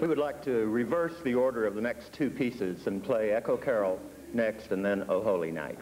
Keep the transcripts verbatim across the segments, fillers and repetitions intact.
would like to reverse the order of the next two pieces and play Echo Carol next and then O Holy Night.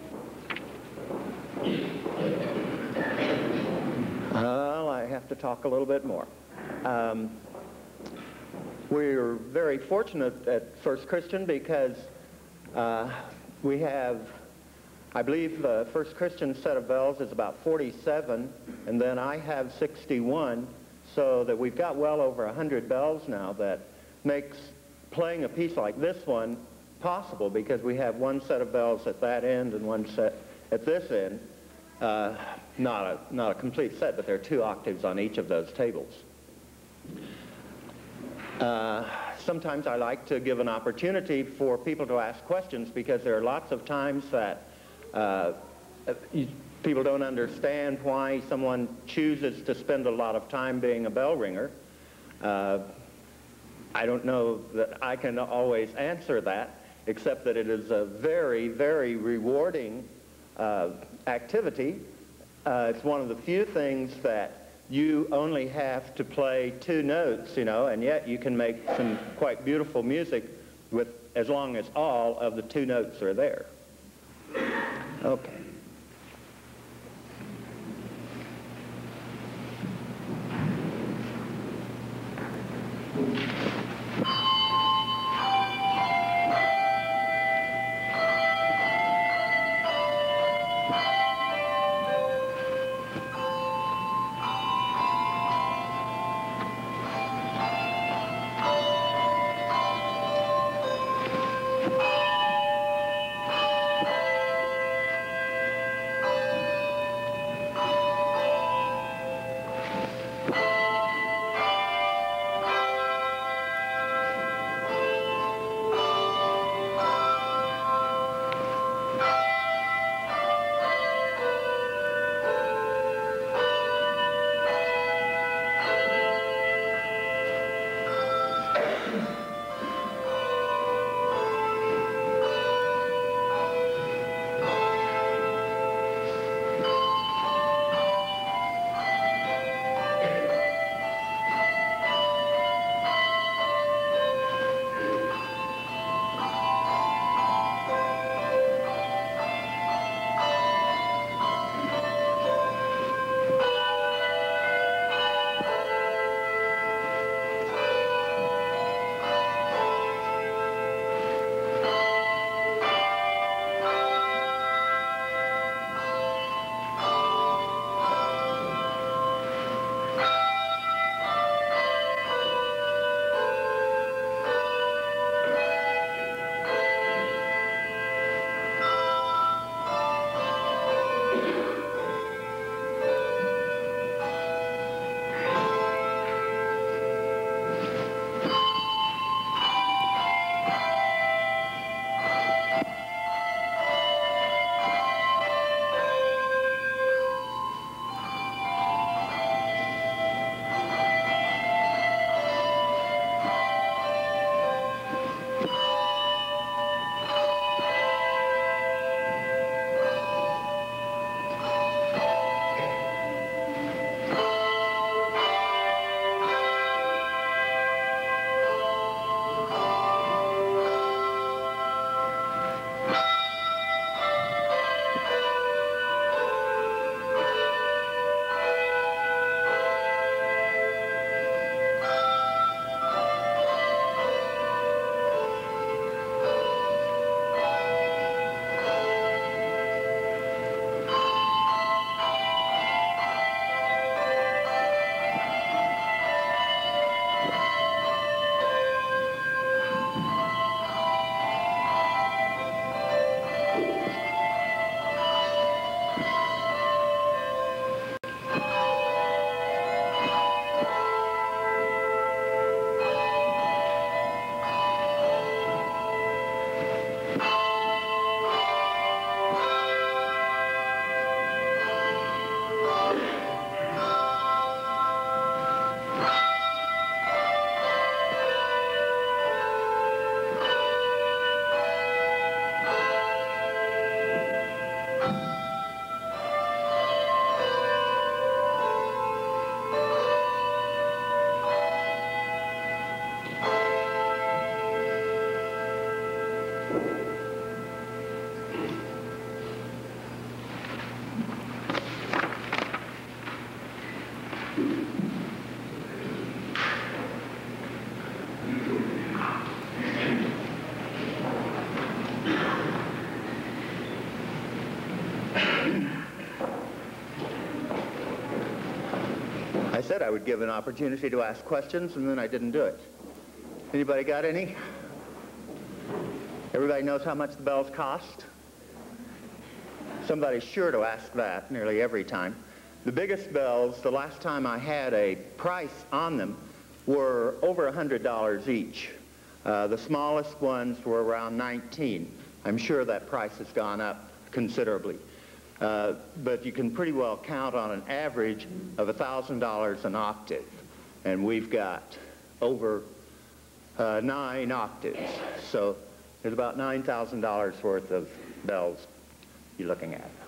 Well, I have to talk a little bit more. Um, we're very fortunate at First Christian because uh, we have, I believe the First Christian set of bells is about forty-seven, and then I have sixty-one, so that we've got well over one hundred bells now that makes playing a piece like this one possible, because we have one set of bells at that end and one set at this end. Uh, not a, not a complete set, but there are two octaves on each of those tables. Uh, sometimes I like to give an opportunity for people to ask questions, because there are lots of times that uh, you, people don't understand why someone chooses to spend a lot of time being a bell ringer. Uh, I don't know that I can always answer that, except that it is a very, very rewarding uh, activity. Uh, it's one of the few things that you only have to play two notes, you know, and yet you can make some quite beautiful music with, as long as all of the two notes are there. Okay. I said I would give an opportunity to ask questions, and then I didn't do it. Anybody got any? Everybody knows how much the bells cost? Somebody's sure to ask that nearly every time. The biggest bells, the last time I had a price on them, were over one hundred dollars each. Uh, the smallest ones were around nineteen. I'm sure that price has gone up considerably. Uh, but you can pretty well count on an average of one thousand dollars an octave. And we've got over uh, nine octaves. So there's about nine thousand dollars worth of bells you're looking at.